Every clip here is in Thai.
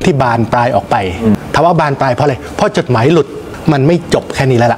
ที่บานปลายออกไปถามว่าบานปลายเพราะอะไรเพราะจดหมายหลุดมันไม่จบแค่นี้แล้วล่ะ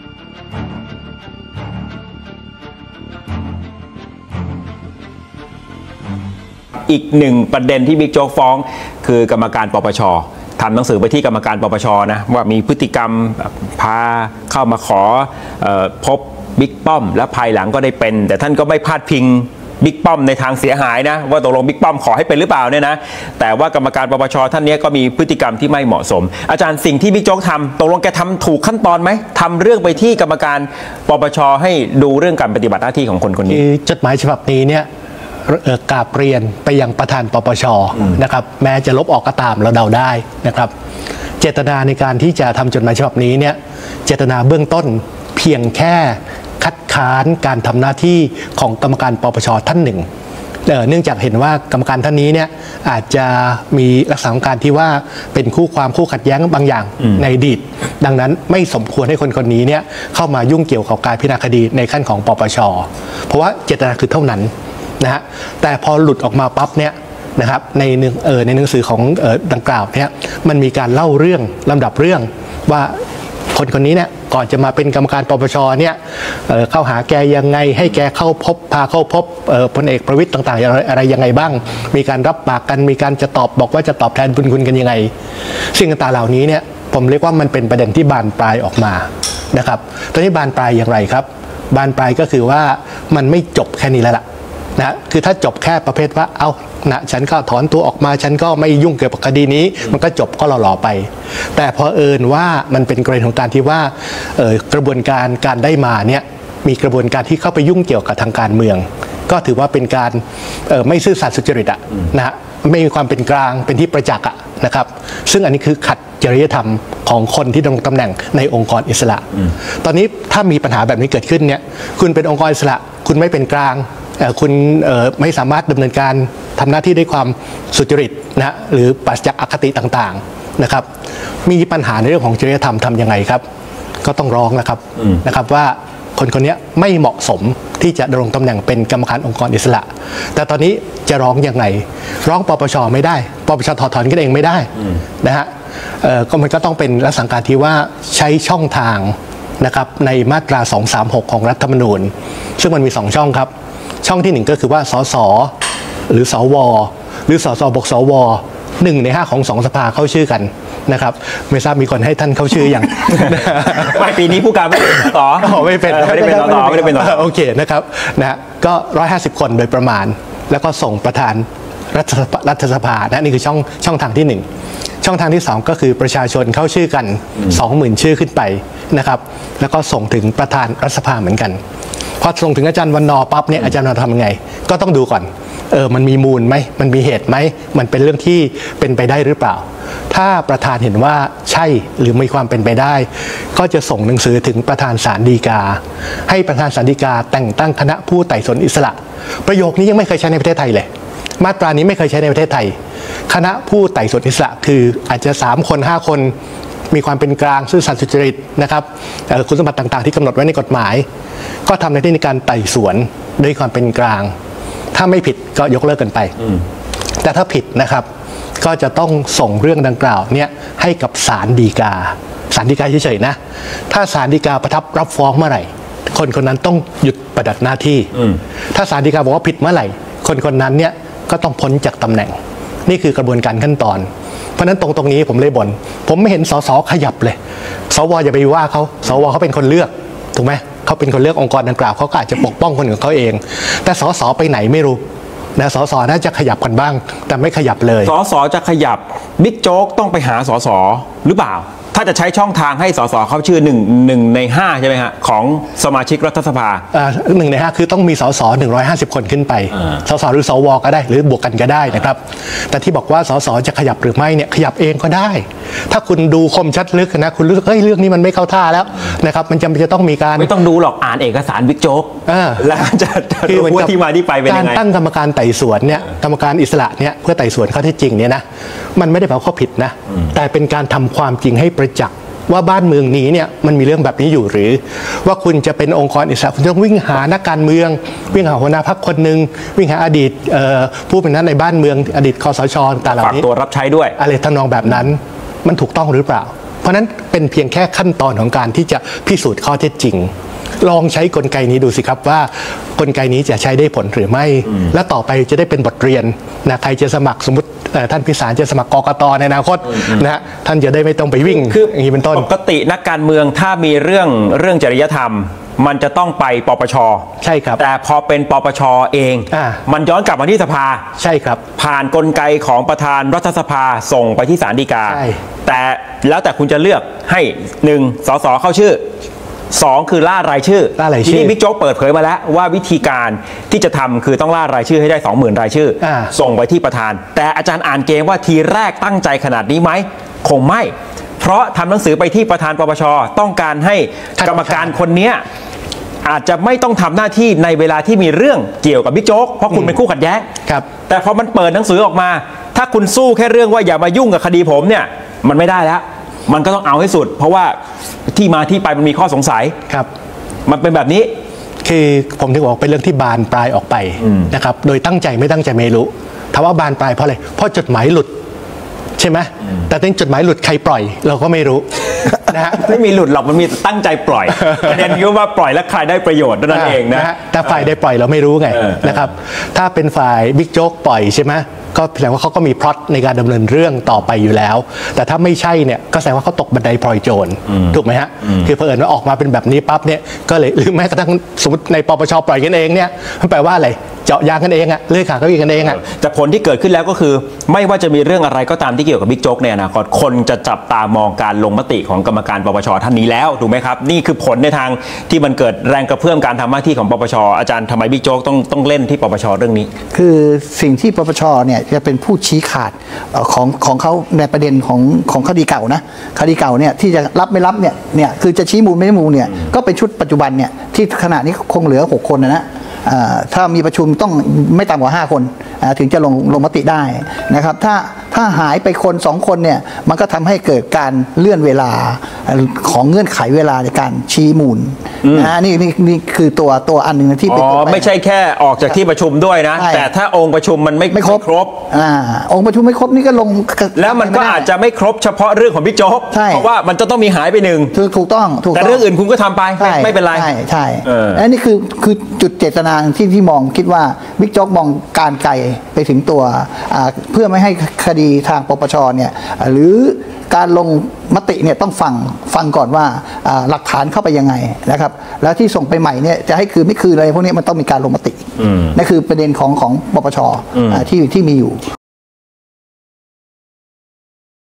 อีกหนึ่งประเด็นที่บิ๊กโจ๊กฟ้องคือกรรมการปปช.ทำหนังสือไปที่กรรมการปปช.นะว่ามีพฤติกรรมพาเข้ามาขอพบบิ๊กป้อมและภายหลังก็ได้เป็นแต่ท่านก็ไม่พาดพิงบิ๊กป้อมในทางเสียหายนะว่าตกลงบิ๊กป้อมขอให้เป็นหรือเปล่าเนี่ยนะแต่ว่ากรรมการปปช.ท่านนี้ก็มีพฤติกรรมที่ไม่เหมาะสมอาจารย์สิ่งที่บิ๊กโจ๊กทำตกลงแกทำถูกขั้นตอนไหมทำเรื่องไปที่กรรมการปปช.ให้ดูเรื่องการปฏิบัติหน้าที่ของคนคนนี้จดหมายฉบับนี้เนี่ยกราบเรียนไปยังประธานปปช.นะครับแม้จะลบออกก็ตามเราเดาได้นะครับเจตนาในการที่จะทำจดหมายฉบับนี้เนี่ยเจตนาเบื้องต้นเพียงแค่คัดค้านการทำหน้าที่ของกรรมการปปช.ท่านหนึ่งเนื่องจากเห็นว่ากรรมการท่านนี้เนี่ยอาจจะมีลักษณะของการที่ว่าเป็นคู่ความคู่ขัดแย้งบางอย่างในอดีตดังนั้นไม่สมควรให้คนคนนี้เนี่ยเข้ามายุ่งเกี่ยวกับการพิจารณาคดีในขั้นของปปช.เพราะว่าเจตนาคือเท่านั้นนะฮะแต่พอหลุดออกมาปั๊บเนี่ยนะครับในหนังสือของดังกล่าวเนี่ยมันมีการเล่าเรื่องลำดับเรื่องว่าคนคนนี้เนี่ยก่อนจะมาเป็นกรรมการปปช.เนี่ยเข้าหาแกยังไงให้แกเข้าพบพาเข้าพบพลเอกประวิตรต่างๆอะไรยังไงบ้างมีการรับปากกันมีการจะตอบบอกว่าจะตอบแทนบุญคุณกันยังไงสิ่งต่างๆเหล่านี้เนี่ยผมเรียกว่ามันเป็นประเด็นที่บานปลายออกมานะครับตอนนี้บานปลายอย่างไรครับบานปลายก็คือว่ามันไม่จบแค่นี้แล้วล่ะนะคือถ้าจบแค่ประเภทว่าเอานะฉันก็ถอนตัวออกมาฉันก็ไม่ยุ่งเกี่ยวกับคดีนี้มันก็จบก็หล่อๆไปแต่พอว่ามันเป็นกรณีของการที่ว่ากระบวนการได้มาเนี่ยมีกระบวนการที่เข้าไปยุ่งเกี่ยวกับทางการเมืองก็ถือว่าเป็นการไม่ซื่อสัตย์สุจริตนะฮะไม่มีความเป็นกลางเป็นที่ประจักษ์นะครับซึ่งอันนี้คือขัดจริยธรรมของคนที่ดำรงตำแหน่งในองค์กรอิสระตอนนี้ถ้ามีปัญหาแบบนี้เกิดขึ้นเนี่ยคุณเป็นองค์กรอิสระคุณไม่เป็นกลางคุณไม่สามารถดำเนินการทำหน้าที่ด้วยความสุจริตนะหรือปราศจากอคติต่างๆนะครับมีปัญหาในเรื่องของจริยธรรมทำยังไงครับก็ต้องร้องนะครับว่าคนคนนี้ไม่เหมาะสมที่จะดำรงตำแหน่งเป็นกรรมการองค์กรอิสระแต่ตอนนี้จะร้องยังไงร้องปปช.ไม่ได้ปปช.ถอดถอนกันเองไม่ได้นะฮะก็มันก็ต้องเป็นลักษณะการที่ว่าใช้ช่องทางนะครับในมาตรา236ของรัฐธรรมนูญซึ่งมันมี2ช่องครับช่องที่1ก็คือว่าสสหรือสวหรือสสบวกสว1 ใน 5ของ2สภาเข้าชื่อกันนะครับไม่ทราบมีคนให้ท่านเข้าชื่ออย่างไม่ปีนี้ผู้การไม่เป็นสสไม่เป็นไม่ได้เป็นสสไม่ได้เป็นสสโอเคนะครับนะก็150คนโดยประมาณแล้วก็ส่งประธานรัฐสภานะนี่คือช่องทางที่1ช่องทางที่2ก็คือประชาชนเข้าชื่อกัน 20,000 ชื่อขึ้นไปนะครับแล้วก็ส่งถึงประธานรัฐสภาเหมือนกันพอส่งถึงอาจารย์วันนอปั๊บเนี่ยอาจารย์วันนอทำยังไงก็ต้องดูก่อนมันมีมูลไหมมันมีเหตุไหมมันเป็นเรื่องที่เป็นไปได้หรือเปล่าถ้าประธานเห็นว่าใช่หรือมีความเป็นไปได้ก็จะส่งหนังสือถึงประธานศาลฎีกาให้ประธานศาลฎีกาแต่งตั้งคณะผู้ไต่สวนอิสระประโยคนี้ยังไม่เคยใช้ในประเทศไทยเลยมาตรานี้ไม่เคยใช้ในประเทศไทยคณะผู้ไต่สวนอิสระคืออาจจะ3 คน 5 คนมีความเป็นกลางซื่อสัตย์สุจริตนะครับคุณสมบัติต่างๆที่กำหนดไว้ในกฎหมายก็ทำหน้าที่ในการไต่สวนด้วยความเป็นกลางถ้าไม่ผิดก็ยกเลิกกันไปแต่ถ้าผิดนะครับก็จะต้องส่งเรื่องดังกล่าวเนี่ยให้กับศาลฎีกาเฉยๆนะถ้าศาลฎีกาประทับรับฟ้องเมื่อไหร่คนคนนั้นต้องหยุดปฏิบัติหน้าที่ถ้าศาลฎีกาบอกว่าผิดเมื่อไหร่คนคนนั้นเนี่ยก็ต้องพ้นจากตำแหน่งนี่คือกระบวนการขั้นตอนเพราะนั้นตรงนี้ผมเลยบ่นผมไม่เห็นสสขยับเลยสวอย่าไปว่าเขาสวเขาเป็นคนเลือกถูกไหมเขาเป็นคนเลือกองค์กรดังกล่าวเขาก็อาจจะปกป้องคนของเขาเองแต่สสไปไหนไม่รู้นะสสน่าจะขยับกันบ้างแต่ไม่ขยับเลยสสจะขยับบิ๊กโจ๊กต้องไปหาสสหรือเปล่าถ้าจะใช้ช่องทางให้สสเขาชื่อ1 ใน 5ใช่ไหมฮะของสมาชิกรัฐสภา 1 ใน 5คือต้องมีสส150 คนขึ้นไปสสหรือสวก็ได้หรือบวกกันก็ได้นะครับแต่ที่บอกว่าสสจะขยับหรือไม่เนี่ยขยับเองก็ได้ถ้าคุณดูคมชัดลึกนะคุณรู้สึกเรื่องนี้มันไม่เข้าท่าแล้วนะครับมันจำเป็นจะต้องมีการไม่ต้องดูหรอกอ่านเอกสารบิ๊กโจ๊กแล้วจะรู้ว่าที่มาที่ไปเป็นยังไงการตั้งกรรมการไต่สวนเนี่ยกรรมการอิสระเนี่ยเพื่อไต่สวนข้อเท็จจริงเนี่ยนะมันไม่ได้แปลว่าเขาผิดนะแต่เป็นการทำความจริงให้ประจักษ์ว่าบ้านเมืองนี้เนี่ยมันมีเรื่องแบบนี้อยู่หรือว่าคุณจะเป็นองค์กรอิสระคุณต้องวิ่งหานักการเมืองวิ่งหาหัวหน้าพรรคคนหนึ่งวิ่งหาอดีตผู้เป็นนั้นในบ้านเมืองอดีตคสช.ต่างๆเหล่านี้ฝากตัวรับใช้ด้วยอะไรทำนองแบบนั้นมันถูกต้องหรือเปล่าเพราะนั้นเป็นเพียงแค่ขั้นตอนของการที่จะพิสูจน์ข้อเท็จจริงลองใช้กลไกนี้ดูสิครับว่ากลไกนี้จะใช้ได้ผลหรือไม่และต่อไปจะได้เป็นบทเรียนนะใครจะสมัครสมมติท่านพิสารจะสมัครกกต.ในอนาคตนะฮะท่านจะได้ไม่ต้องไปวิ่งอย่างนี้เป็นต้นปกตินักการเมืองถ้ามีเรื่องจริยธรรมมันจะต้องไปปปช. ใช่ครับแต่พอเป็นปปช.เองมันย้อนกลับมาที่สภาใช่ครับผ่านกลไกของประธานรัฐสภาส่งไปที่ศาลฎีกาแต่แล้วแต่คุณจะเลือกให้1 สสเข้าชื่อ2คือล่ารายชื่อทีนี้บิ๊กโจ๊กเปิดเผยมาแล้วว่าวิธีการที่จะทำคือต้องล่ารายชื่อให้ได้ 20,000 รายชื่อส่งไปที่ประธานแต่อาจารย์อ่านเกมว่าทีแรกตั้งใจขนาดนี้ไหมคงไม่เพราะทำหนังสือไปที่ประธานปปช.ต้องการให้กรรมการคนนี้อาจจะไม่ต้องทำหน้าที่ในเวลาที่มีเรื่องเกี่ยวกับบิ๊กโจ๊กเพราะคุณเป็นคู่ขัดแย้งแต่พอมันเปิดหนังสือออกมาถ้าคุณสู้แค่เรื่องว่าอย่ามายุ่งกับคดีผมเนี่ยมันไม่ได้แล้วมันก็ต้องเอาให้สุดเพราะว่าที่มาที่ไปมันมีข้อสงสัยครับมันเป็นแบบนี้คือผมถึงบอกเป็นเรื่องที่บานปลายออกไปนะครับโดยตั้งใจไม่ตั้งใจไม่รู้ถามว่าบานปลายเพราะอะไรเพราะจดหมายหลุดใช่ไหมแต่จดหมายหลุดใครปล่อยเราก็ไม่รู้นะฮะไม่มีหลุดหรอกมันมีตั้งใจปล่อยประเด็นคือว่าปล่อยแล้วใครได้ประโยชน์นั่นเองนะแต่ฝ่ายได้ปล่อยเราไม่รู้ไงนะครับถ้าเป็นฝ่ายบิ๊กโจ๊กปล่อยใช่ไหมก็แสดงว่าเขาก็มีพล็อตในการดำเนินเรื่องต่อไปอยู่แล้วแต่ถ้าไม่ใช่เนี่ยก็แสดงว่าเขาตกบันไดพลอยโจรถูกไหมฮะคือเผอิญว่าออกมาเป็นแบบนี้ปั๊บเนี่ยก็เลยหรือแม้กระทั่งสมมติในปปช.ปล่อยกันเองเนี่ยมันแปลว่าอะไรเจาะยางกันเองอะเลื่อยขาเก้าอี้กันเองอะแต่ผลที่เกิดขึ้นแล้วก็คือไม่ว่าจะมีเรื่องอะไรก็ตามที่เกี่ยวกับบิ๊กโจ๊กในอนาคตคนจะจับตามองการลงมติของกรรมการปปช.ท่านนี้แล้วถูกไหมครับนี่คือผลในทางที่มันเกิดแรงกระเพื่อมการทำหน้าที่ของปปช.อาจารย์ทำไมบิ๊กโจ๊กต้องเล่นที่ปปช.เรื่องนี้คือสิ่งที่ปปช.เนี่ยจะเป็นผู้ชี้ขาดของเขาในประเด็นของคดีเก่านะคดีเก่าเนี่ยที่จะรับไม่รับเนี่ยคือจะชี้มูลไม่ชี้มูลเนี่ยก็เป็นชุดปัจจุบันเนี่ยที่ขณะนี้คงเหลือ6 คนนะถ้ามีประชุมต้องไม่ต่ำกว่า5 คนถึงจะลงมติได้นะครับถ้าหายไปคน2 คนเนี่ยมันก็ทำให้เกิดการเลื่อนเวลาของเงื่อนไขเวลาในการชี้มูลนี่คือตัวอันหนึ่งที่ไม่ใช่แค่ออกจากที่ประชุมด้วยนะแต่ถ้าองค์ประชุมมันไม่ครบองค์ประชุมไม่ครบนี่ก็ลงแล้วมันก็อาจจะไม่ครบเฉพาะเรื่องของบิ๊กโจ๊กเพราะว่ามันจะต้องมีหายไป1 ถูกต้องแต่เรื่องอื่นคุณก็ทำไปไม่เป็นไรใช่อันนี้คือจุดเจตนาที่มองคิดว่าบิ๊กโจ๊กมองการไกลไปถึงตัวเพื่อไม่ให้คดีทางปปช.เนี่ยหรือการลงมติเนี่ยต้องฟังก่อนว่าหลักฐานเข้าไปยังไงนะครับแล้วที่ส่งไปใหม่เนี่ยจะให้คืนไม่คืนอะไรพวกนี้มันต้องมีการลงมตินั่นคือประเด็นของปปช.ที่มีอยู่